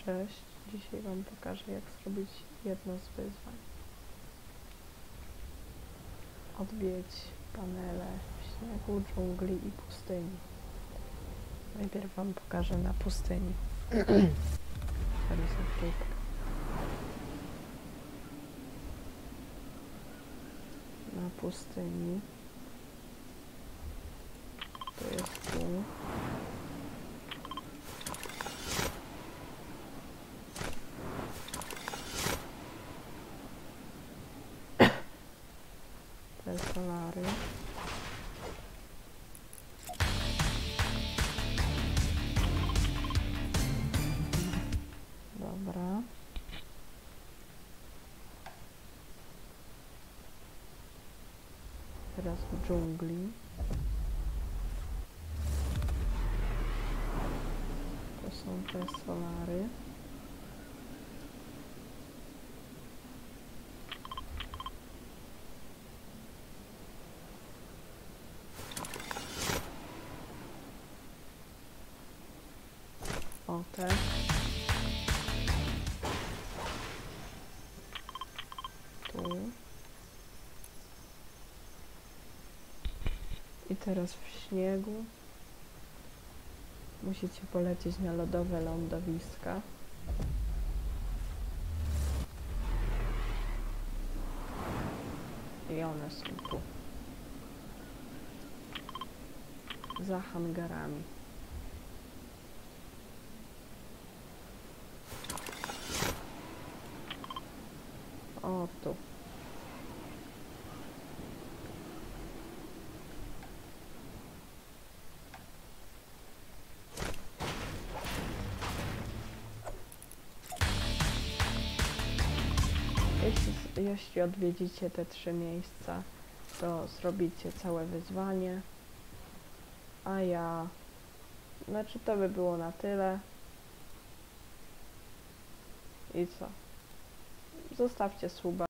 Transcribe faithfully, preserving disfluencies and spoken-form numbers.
Cześć, dzisiaj Wam pokażę, jak zrobić jedno z wyzwań. Odwiedź panele w śniegu, dżungli i pustyni. Najpierw Wam pokażę na pustyni. Na pustyni. To jest tu. Te solary. Dobra. Teraz w dżungli. To są te solary. O, te. Tu. I teraz w śniegu musicie polecieć na lodowe lądowiska. I one są tu. Za hangarami. O, tu. Jeśli, jeśli odwiedzicie te trzy miejsca, to zrobicie całe wyzwanie. A ja... Znaczy to by było na tyle. I co? Zostawcie suba.